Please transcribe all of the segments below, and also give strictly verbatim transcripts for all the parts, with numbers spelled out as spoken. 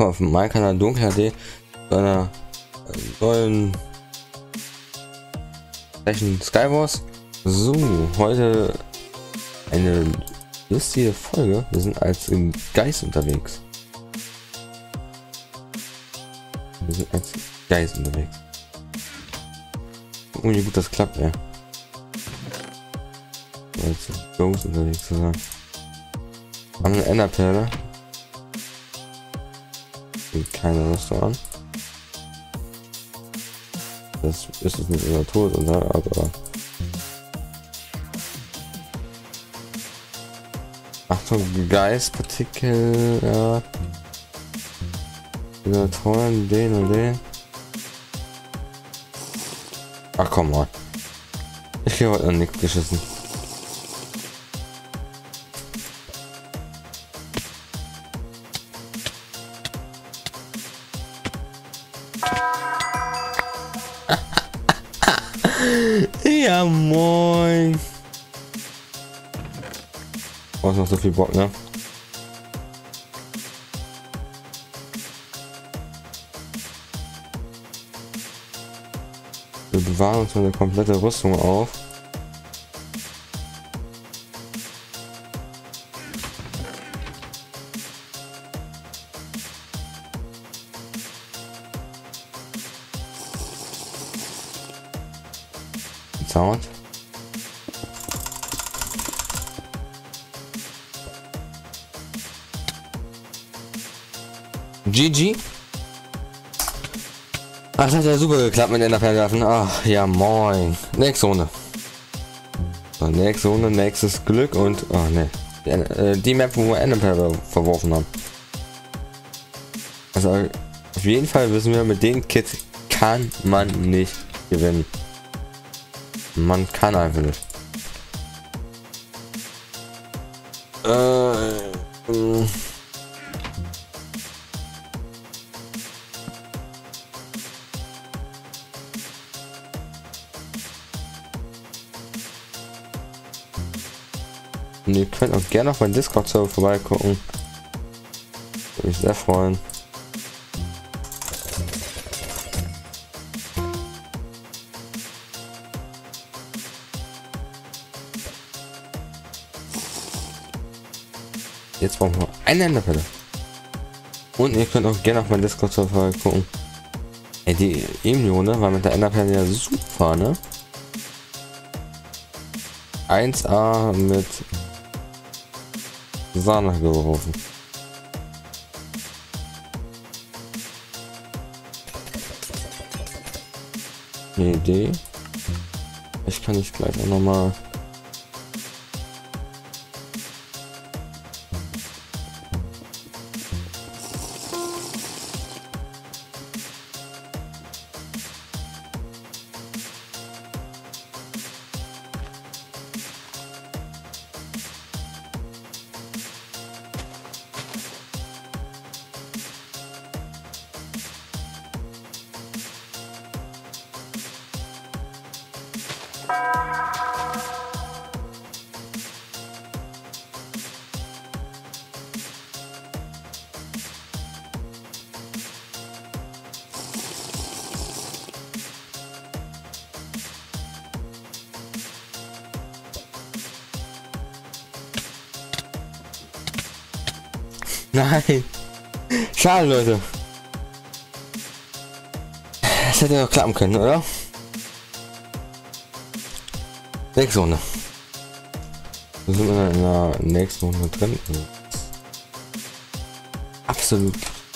willkommen auf meinem Kanal Dunkel H D zu einer neuen Session Skywars. So, heute eine lustige Folge. Wir sind als Geist unterwegs. Wir sind als Geist unterwegs. Gucken, wie gut das klappt, ja. Als Ghost unterwegs zu sein. Haben eine Enderperle. Keine Lust an. Das ist es mit unser Tod, oder? Aber Achtung, Geistpartikel, ja. Wieder tollen, den und den. Ach komm mal. Ich habe heute noch nichts geschissen. Ja, moin. Oh, ist noch so viel Bock, ne? Wir bewahren uns eine komplette Rüstung auf. Sound. G G. Ach, das hat ja super geklappt mit Enderperlen. Ach ja, moin. Nächste Runde. So, nächste Runde, nächstes Glück und oh ne, die, äh, die Map, wo wir Enderperlen verworfen haben. Also auf jeden Fall wissen wir, mit den Kids kann man nicht gewinnen. Man kann einfach nicht. Äh, ähm. Und ihr könnt auch gerne auf meinen Discord-Server vorbeigucken. Würde mich sehr freuen. Jetzt brauchen wir eine Enderperle. Und ihr könnt auch gerne auf meinen Discord-Server gucken. Ey, die Emilio, war mit der Enderperle ja super, ne? eins A mit Sahne geworfen. Eine Idee. Ich kann nicht gleich auch noch mal Nein! Schade, Leute! Das hätte ja noch klappen können, oder? Nächste Runde. Wir sind in der nächsten Runde drin. Absolut.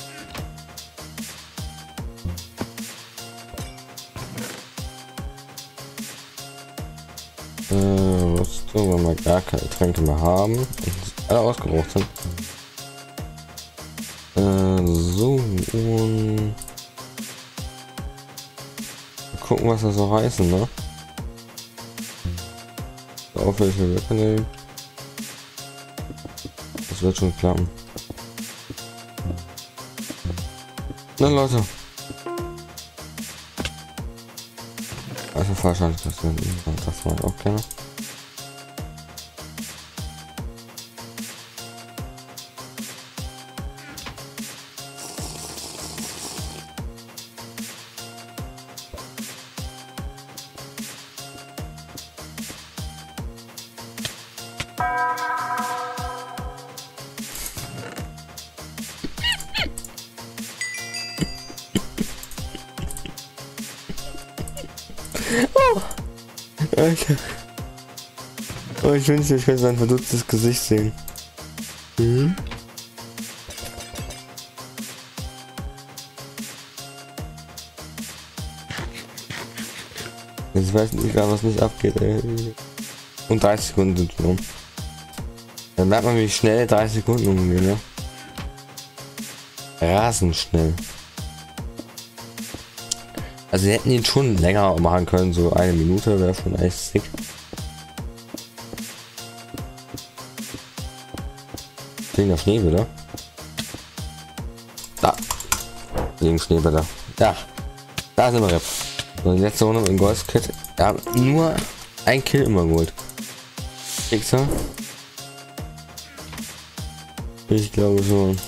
Äh, was tun wir mal gar keine Tränke mehr haben und alle ausgebraucht sind. So, und gucken, was das so heißen, ne? Auf welche wir können. Das wird schon klappen. Na Leute. Also falsch hatte ich das denn. Das war auch gerne. Oh. Okay. Oh, ich wünschte, ich könnte sein verdutztes Gesicht sehen. Mhm. Ich weiß nicht gar, was nicht abgeht, ey. Und dreißig Sekunden sind schon um. Dann merkt man, wie schnell dreißig Sekunden umgehen, ne? Rasend schnell. Also sie hätten ihn schon länger machen können, so eine Minute wäre schon echt sick. Fliegender Schneebälle. Da. Liegen Schneebälle. Ja. Da sind wir Rep. So, die letzte Runde im Ghost Kit. Wir haben nur ein Kill immer geholt. Fixer. Ich glaube schon.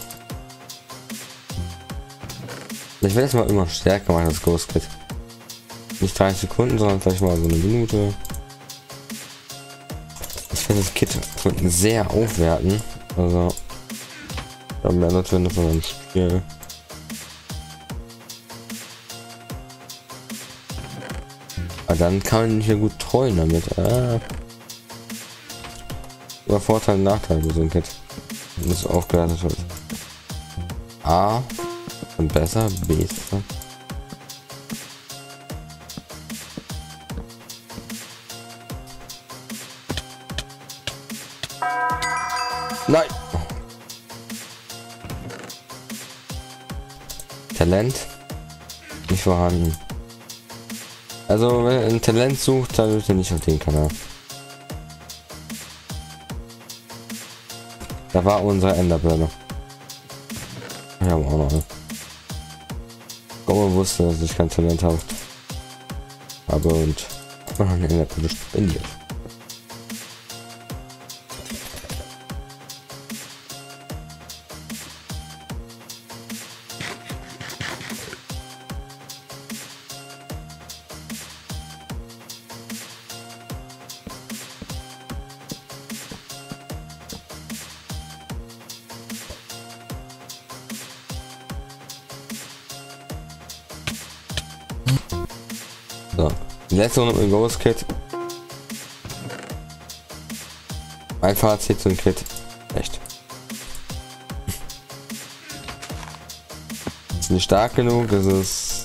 Ich werde es mal immer stärker machen, das Ghost Kit. Nicht dreißig Sekunden, sondern vielleicht mal so eine Minute. Ich werde das Kit sehr aufwerten. Also, ich habe mehr natürlich von einem Spiel. Aber dann kann man nicht mehr gut trollen damit. Ah. Über Vorteile und Nachteile für so ein Kit. Das aufgewertet wird. A und besser, B ist besser. Nein! Talent nicht vorhanden. Also wenn ihr ein Talent sucht, dann wird ihr nicht auf den Kanal. Da war unsere Enderbirne. Wir haben auch noch eine. Gomma wusste, dass ich kein Talent habe. Aber und eine Enderbirne spendiert. So, die letzte Runde mit dem Ghost Kit. Mein Fazit zum Kit. Echt. Ist nicht stark genug, es ist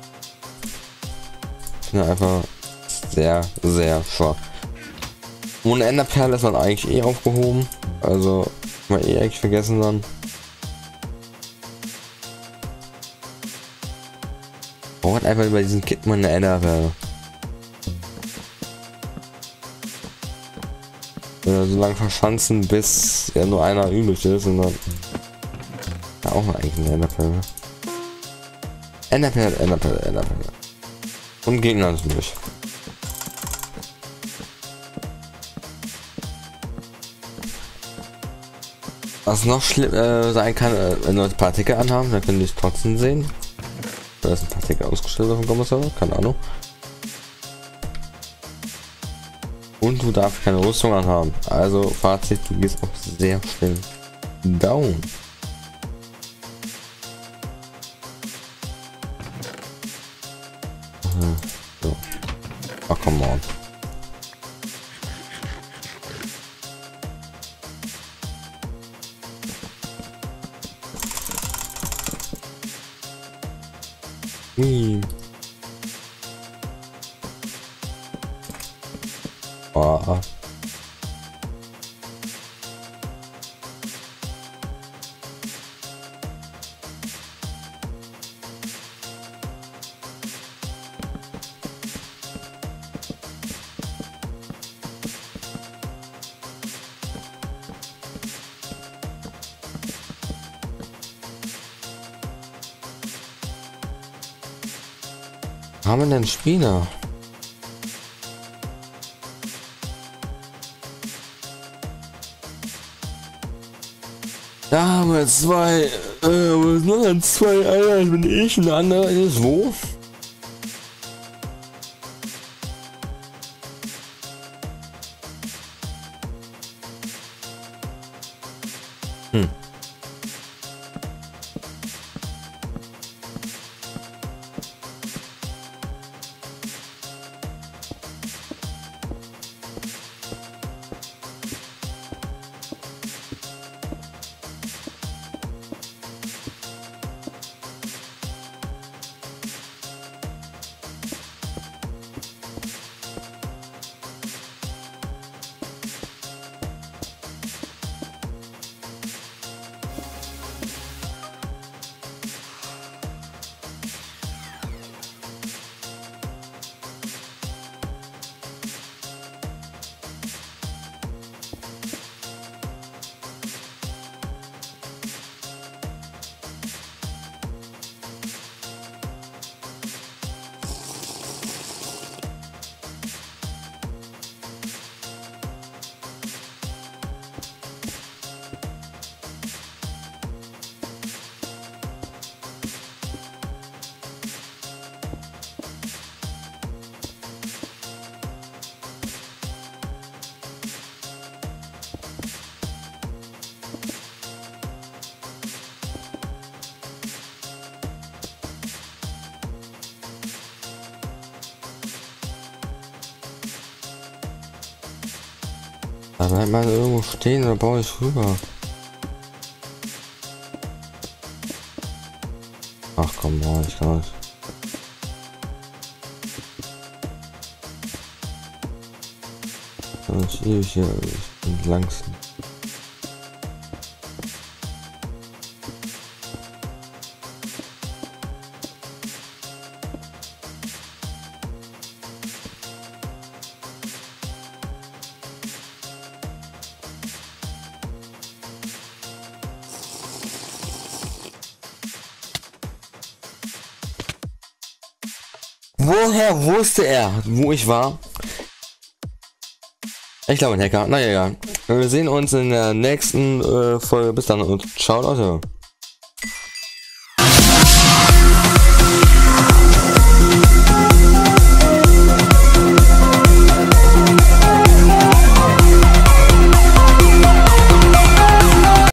ja, einfach sehr, sehr schwach. Ohne Enderperle ist man eigentlich eh aufgehoben. Also, mal eh eigentlich vergessen dann. Braucht einfach über diesen Kit mal eine Enderperle. Äh, so lange verschanzen, bis ja nur einer übrig ist und dann ja, auch mal eigentlich eine Enderperle. Enderperle, Enderperle, Enderperle. Und Gegner sind durch. Was noch schlimm äh, sein kann, äh, wenn Leute Partikel anhaben, dann können die es trotzdem sehen. Da ist ein Partikel ausgestellt auf dem Kommentar, keine Ahnung. Und du darfst keine Rüstung anhaben. Also Fazit, du gehst auch sehr schnell down. So. Ach, come on. Ui. Oh. Haben wir denn Spieler? Da haben wir zwei, äh, was noch denn zwei, einer bin ich, ein anderer ist wo? Hm. Da bleibt man irgendwo stehen oder baue ich rüber. Ach komm, boah, ich kann nicht. Ich ewig hier langsam. Woher wusste er, wo ich war? Ich glaube ein Hacker. Naja, egal. Wir sehen uns in der nächsten äh, Folge. Bis dann und ciao Leute.